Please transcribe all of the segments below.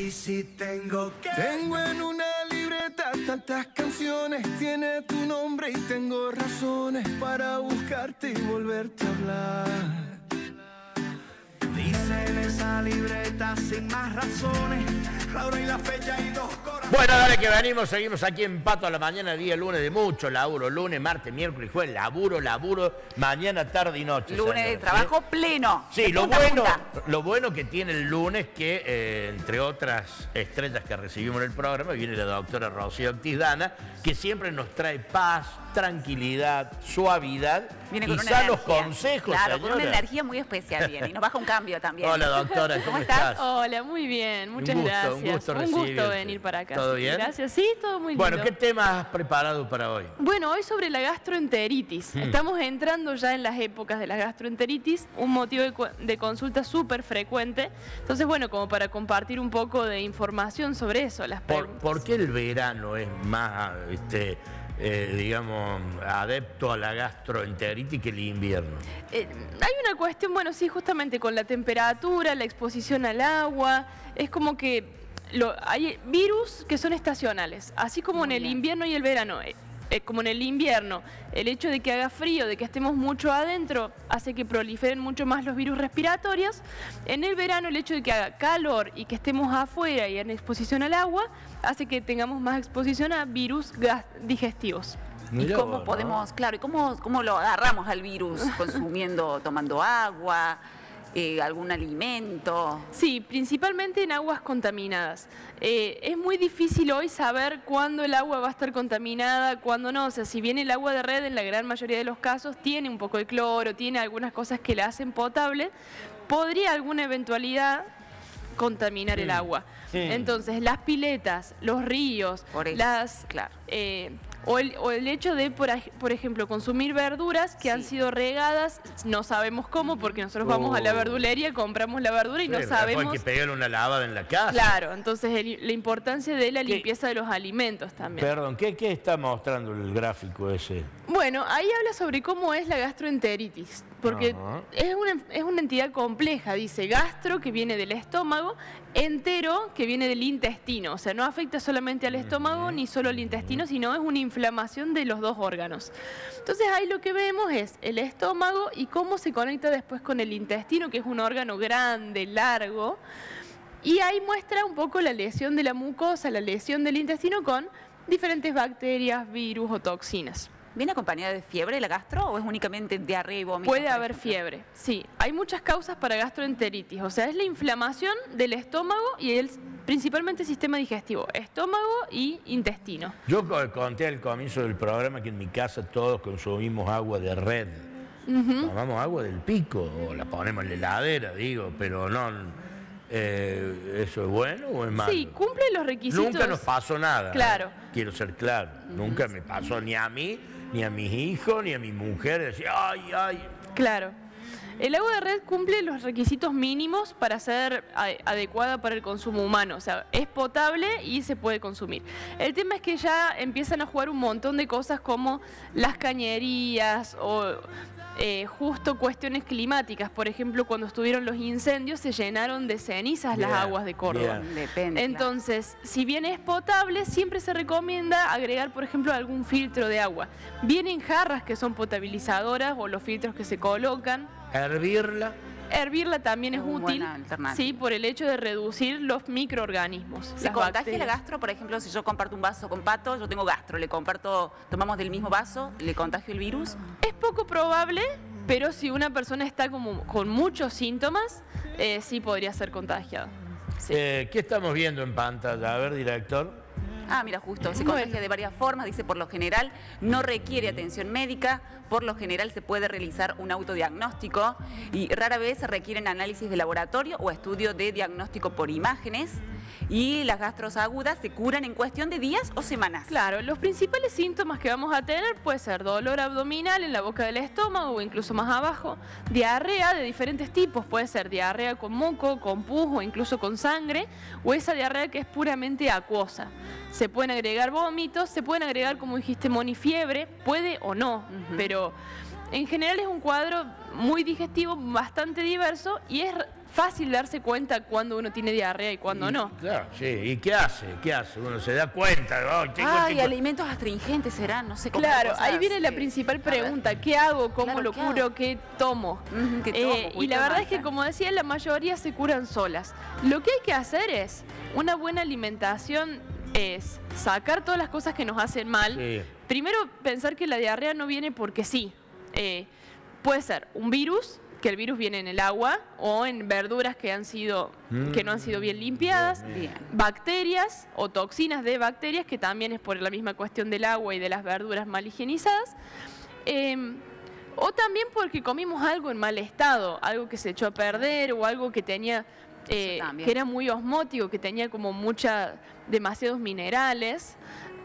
Y si tengo que... Tengo en una libreta tantas canciones, tiene tu nombre y tengo razones para buscarte y volverte a hablar. Dice en esa libreta sin más razones, la hora y la fecha y 2 corazones. Bueno, dale que venimos, seguimos aquí en Pato a la Mañana, día lunes de mucho laburo, lunes, martes, miércoles, jueves, laburo, mañana, tarde y noche. Lunes de trabajo pleno. Sí, lo bueno que tiene el lunes que, entre otras estrellas que recibimos en el programa, viene la doctora Rocío Ortiz Dana, que siempre nos trae paz, tranquilidad, suavidad y sanos consejos, claro, señora. con una energía muy especial viene y nos baja un cambio también. Hola, doctora, ¿cómo estás? Hola, muy bien, muchas gracias. Un gusto venir para acá. ¿Todo bien? Gracias, sí, todo muy lindo. Bueno, ¿qué tema has preparado para hoy? Bueno, hoy sobre la gastroenteritis. Estamos entrando ya en las épocas de la gastroenteritis, un motivo de consulta súper frecuente. Entonces, bueno, como para compartir un poco de información sobre eso, las preguntas. ¿Por qué el verano es más, digamos, adepto a la gastroenteritis que el invierno? Hay una cuestión, bueno, sí, justamente con la temperatura, la exposición al agua, es como que hay virus que son estacionales, así como en el invierno y el verano. Como en el invierno, el hecho de que haga frío, de que estemos mucho adentro, hace que proliferen mucho más los virus respiratorios. En el verano, el hecho de que haga calor y que estemos afuera y en exposición al agua, hace que tengamos más exposición a virus digestivos. ¿Y cómo podemos, claro, y cómo lo agarramos al virus? ¿Consumiendo, tomando agua? ¿Algún alimento? Sí, principalmente en aguas contaminadas. Es muy difícil hoy saber cuándo el agua va a estar contaminada, cuándo no. O sea, si bien el agua de red en la gran mayoría de los casos tiene un poco de cloro, tiene algunas cosas que la hacen potable, podría alguna eventualidad contaminar el agua. Entonces, las piletas, los ríos, o el hecho de, por ejemplo, consumir verduras que han sido regadas, no sabemos cómo, porque nosotros vamos a la verdulería, compramos la verdura y no sabemos... Hay que pegarle una lavada en la casa. Claro, entonces la importancia de la limpieza de los alimentos también. Perdón, ¿qué está mostrando el gráfico ese? Bueno, ahí habla sobre cómo es la gastroenteritis, porque es una entidad compleja, dice gastro, que viene del estómago, entero, que viene del intestino, o sea, no afecta solamente al estómago ni solo al intestino, sino es una inflamación de los dos órganos. Entonces ahí lo que vemos es el estómago y cómo se conecta después con el intestino, que es un órgano grande, largo, y ahí muestra un poco la lesión de la mucosa, la lesión del intestino con diferentes bacterias, virus o toxinas. ¿Viene acompañada de fiebre la gastro o es únicamente diarrea y vómito? Puede haber fiebre, sí. Hay muchas causas para gastroenteritis, o sea, es la inflamación del estómago y principalmente el sistema digestivo, estómago y intestino. Yo conté al comienzo del programa que en mi casa todos consumimos agua de red. Tomamos agua del pico o la ponemos en la heladera, digo, pero no... ¿Eso es bueno o es malo? Sí, cumple los requisitos. Nunca nos pasó nada. Claro. Quiero ser claro. Nunca me pasó ni a mí, ni a mis hijos, ni a mi mujer. Decía, ay. Claro. El agua de red cumple los requisitos mínimos para ser adecuada para el consumo humano. O sea, es potable y se puede consumir. El tema es que ya empiezan a jugar un montón de cosas como las cañerías o... justo cuestiones climáticas, por ejemplo, cuando estuvieron los incendios se llenaron de cenizas las aguas de Córdoba. Depende. Entonces, si bien es potable, siempre se recomienda agregar, por ejemplo, algún filtro de agua. Vienen jarras que son potabilizadoras o los filtros que se colocan. Hervirla. Hervirla también es útil, buena alternativa. Sí, por el hecho de reducir los microorganismos. ¿Se contagia la gastro? Por ejemplo, si yo comparto un vaso con Pato, yo tengo gastro, tomamos del mismo vaso, ¿le contagio el virus? Es poco probable, pero si una persona está con muchos síntomas, sí podría ser contagiado. Sí. ¿Qué estamos viendo en pantalla? A ver, director. Mira, justo, se contagia de varias formas, dice por lo general, no requiere atención médica, por lo general se puede realizar un autodiagnóstico y rara vez se requieren análisis de laboratorio o estudio de diagnóstico por imágenes y las gastros agudas se curan en cuestión de días o semanas. Claro, los principales síntomas que vamos a tener puede ser dolor abdominal en la boca del estómago o incluso más abajo, diarrea de diferentes tipos, puede ser diarrea con moco, con pus o incluso con sangre, o esa diarrea que es puramente acuosa. Se pueden agregar vómitos, se pueden agregar, como dijiste, Moni, fiebre, puede o no, pero En general es un cuadro muy digestivo, bastante diverso y es fácil darse cuenta cuando uno tiene diarrea y cuando no. Claro, sí. ¿Y qué hace? ¿Qué hace? Uno se da cuenta. Y alimentos astringentes serán, no sé cómo. Claro, ahí viene la principal pregunta. ¿Qué hago? ¿Cómo lo curo? ¿Qué tomo? Y la verdad es que, como decía, la mayoría se curan solas. Lo que hay que hacer es una buena alimentación, es sacar todas las cosas que nos hacen mal. Sí. Primero, pensar que la diarrea no viene porque sí. Puede ser un virus, que el virus viene en el agua o en verduras que no han sido bien limpiadas, bacterias o toxinas de bacterias, que también es por la misma cuestión del agua y de las verduras mal higienizadas, o también porque comimos algo en mal estado, algo que se echó a perder o algo que tenía que era muy osmótico, que tenía como demasiados minerales.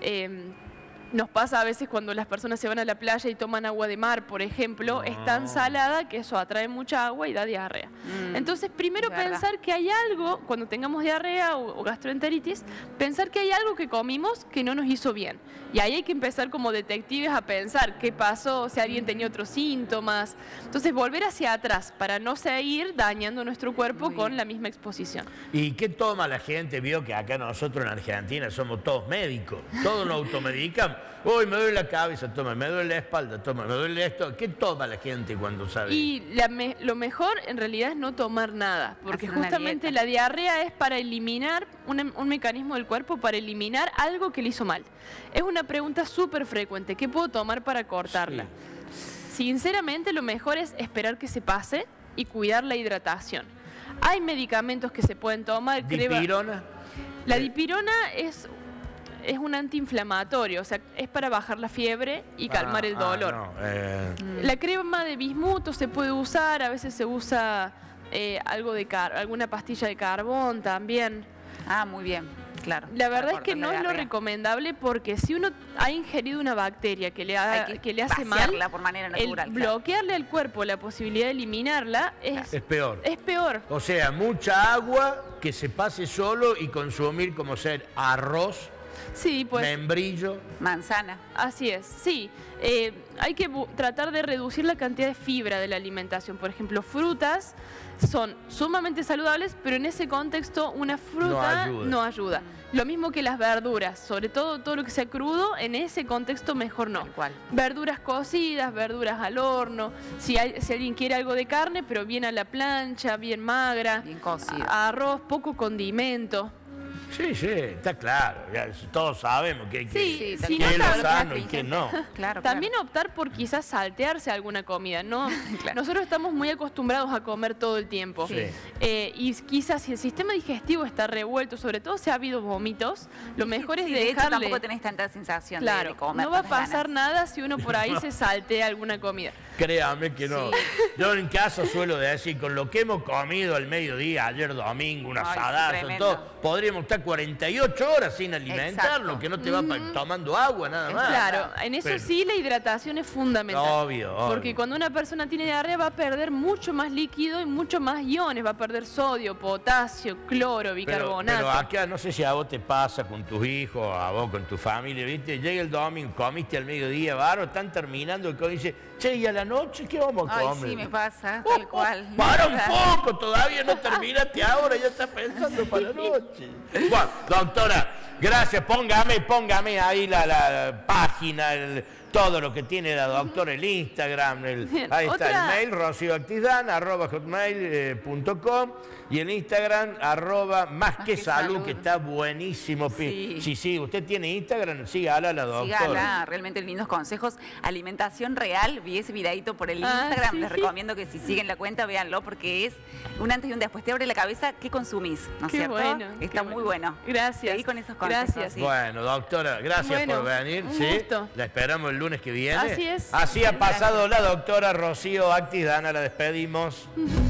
Nos pasa a veces cuando las personas se van a la playa y toman agua de mar, por ejemplo, es tan salada que eso atrae mucha agua y da diarrea. Entonces, primero pensar que hay algo, cuando tengamos diarrea o gastroenteritis, pensar que hay algo que comimos que no nos hizo bien. Y ahí hay que empezar como detectives a pensar qué pasó, si alguien tenía otros síntomas. Entonces, volver hacia atrás para no seguir dañando nuestro cuerpo con la misma exposición. ¿Y qué toma la gente? Vio que acá nosotros en Argentina somos todos médicos, todos nos automedicamos. Uy, me duele la cabeza, toma, me duele la espalda, toma, me duele esto. ¿Qué toma la gente cuando sabe? Y lo mejor en realidad es no tomar nada, porque justamente la diarrea es para eliminar, un mecanismo del cuerpo para eliminar algo que le hizo mal. Es una pregunta súper frecuente, ¿qué puedo tomar para cortarla? Sí. Sinceramente, lo mejor es esperar que se pase y cuidar la hidratación. Hay medicamentos que se pueden tomar. ¿Dipirona? La dipirona es un antiinflamatorio, o sea, es para bajar la fiebre y calmar el dolor. La crema de bismuto se puede usar, a veces se usa alguna pastilla de carbón también. Muy bien, claro. La verdad es que no es lo recomendable, porque si uno ha ingerido una bacteria que le hace mal, por manera natural, bloquearle al cuerpo la posibilidad de eliminarla es peor. Es peor. O sea, mucha agua que se pase solo y consumir como ser arroz, membrillo, manzana. Así es, sí. Hay que tratar de reducir la cantidad de fibra de la alimentación. Por ejemplo, frutas son sumamente saludables, pero en ese contexto una fruta no ayuda. Lo mismo que las verduras, sobre todo lo que sea crudo, en ese contexto mejor no. Verduras cocidas, verduras al horno, si alguien quiere algo de carne, pero bien a la plancha, bien magra, bien cocido. Arroz, poco condimento. Sí, está claro, ya todos sabemos que es lo sano y que no. También optar por quizás saltearse alguna comida, ¿no? Nosotros estamos muy acostumbrados a comer todo el tiempo. Y quizás si el sistema digestivo está revuelto, sobre todo si ha habido vómitos, lo mejor es dejarle... De hecho, tampoco tenés tanta sensación de comer. No va a pasar nada si uno por ahí se saltea alguna comida. Créame que no. Yo en casa suelo decir, con lo que hemos comido al mediodía, ayer domingo, un asadazo, todo, podríamos estar 48 horas sin alimentarlo, que no te va tomando agua, nada más. Claro, en eso sí la hidratación es fundamental. Obvio. Porque cuando una persona tiene diarrea va a perder mucho más líquido y mucho más iones, va a perder sodio, potasio, cloro, bicarbonato. Pero acá no sé si a vos te pasa con tus hijos, a vos con tu familia, ¿viste? Llega el domingo, comiste al mediodía, están terminando y dice, che, ¿y a la noche qué vamos a comer? Sí, me pasa, tal cual. Para un poco, todavía no terminaste ahora, ya estás pensando para la noche. Bueno, doctora, gracias, póngame ahí la página, todo lo que tiene la doctora, el Instagram, ahí está el mail, rocioactidana@hotmail.com y el Instagram @másquesalud, que está buenísimo. Sí, usted tiene Instagram, sígala la doctora. Sígala, realmente lindos consejos. Alimentación real, vi ese videito por el Instagram, les recomiendo que si siguen la cuenta, véanlo, porque es un antes y un después. Te abre la cabeza qué consumís, ¿no es cierto? Bueno, está muy bueno. Gracias. Seguí con esos consejos. Gracias. Bueno, doctora, gracias por venir. Un gusto. La esperamos el lunes que viene. Así es. Así ha pasado la doctora Rocío Actidana, la despedimos.